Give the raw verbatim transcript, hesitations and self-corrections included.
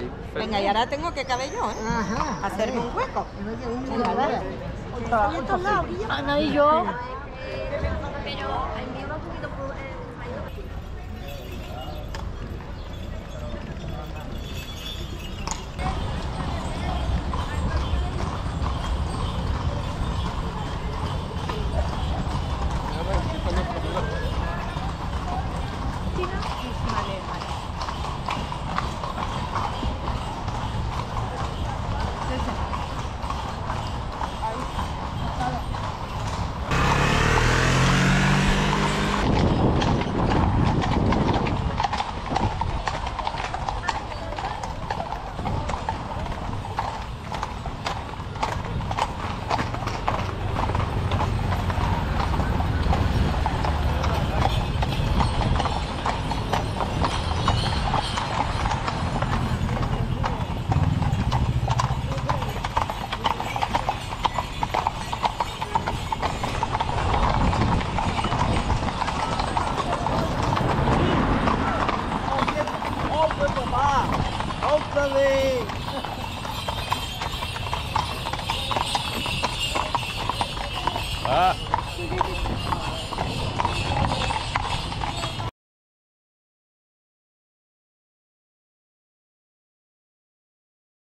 Ahí, perfecto. Venga, y ahora tengo que caber yo, ¿eh? Ajá. Hacerme un hueco. Venga, dale. Ana y yo. Ah.